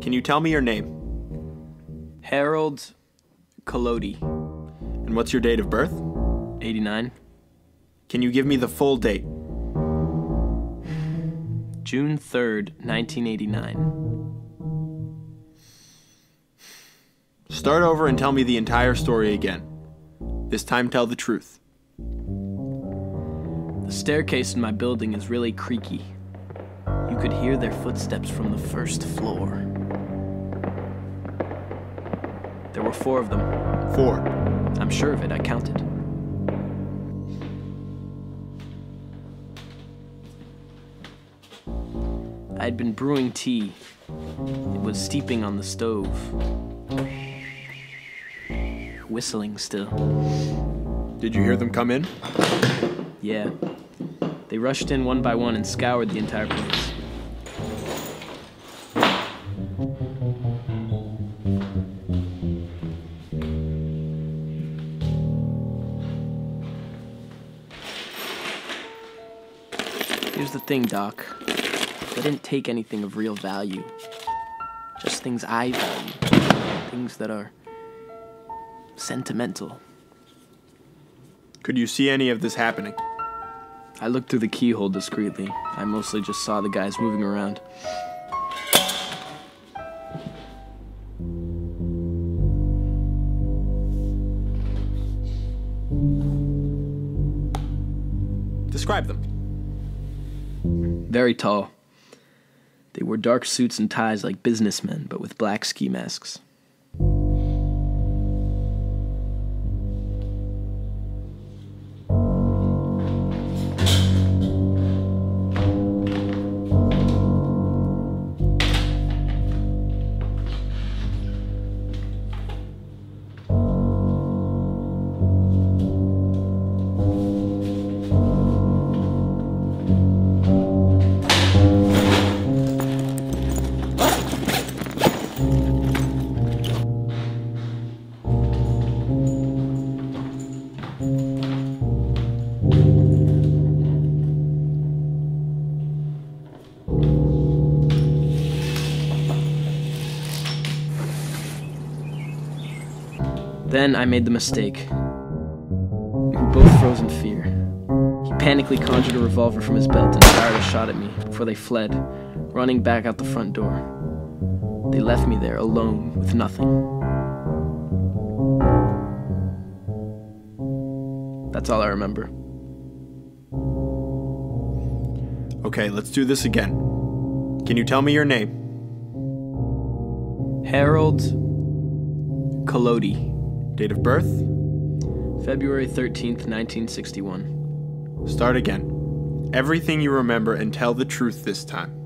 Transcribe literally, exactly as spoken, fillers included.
Can you tell me your name? Harold Collodi. And what's your date of birth? eighty-nine. Can you give me the full date? June third, nineteen eighty-nine. Start over and tell me the entire story again. This time tell the truth. The staircase in my building is really creaky. You could hear their footsteps from the first floor. There were four of them. Four. I'm sure of it, I counted. I'd been brewing tea. It was steeping on the stove. Whistling still. Did you hear them come in? Yeah. They rushed in one by one and scoured the entire place. Here's the thing, Doc. They didn't take anything of real value. Just things I value. Things that are sentimental. Could you see any of this happening? I looked through the keyhole discreetly. I mostly just saw the guys moving around. Describe them. Very tall. They wore dark suits and ties like businessmen, but with black ski masks. Then I made the mistake. We both froze in fear. He panically conjured a revolver from his belt and fired a shot at me before they fled, running back out the front door. They left me there alone with nothing. That's all I remember. Okay, let's do this again. Can you tell me your name? Harold Collodi. Date of birth? February thirteenth, nineteen sixty-one. Start again. Everything you remember and tell the truth this time.